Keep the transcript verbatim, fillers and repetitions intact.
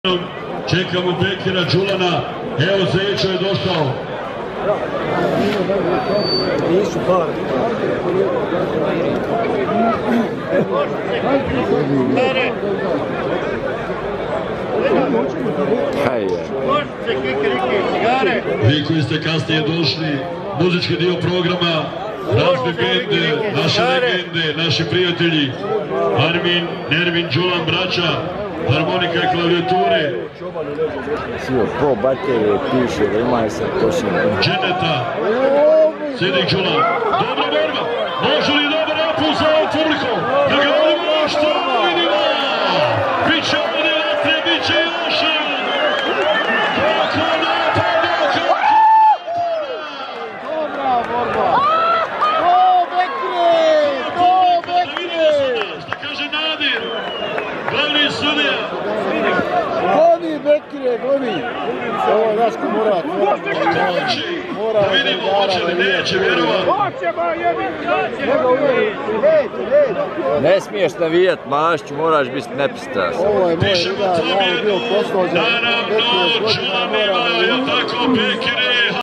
Čekamo Bekira Đulana, evo Zećo je došao. Nisu pare. Vi koji ste kasnije došli, muzički dio programa, razne bende, naše legende, naši prijatelji, Armin, Nermin, Đulan, braća, harmonika i klavijature. Sio, po baterije piše da imaju se točno. Dženeta, Sidik Đulan, dobra borba, može li dobar napun za ovom publikom? Da ga volimo što vidimo! Biće ovdje vatre, biće još jedan! Kako napad, kako Dobra borba! To Bekire! To Bekire! Šta kaže Nadir, glavni sudija? Goni Bekire, goni! Ovo je Daško Murat. Da vidimo, hoće li, neće, vjerovat. Ne smiješ navijat Mašću, moraš biti nepristran. Ovo je moj Pišemo igra, ja tome je bio jednu, poslođen. naravno, Đulan ima, je tako, Bekir je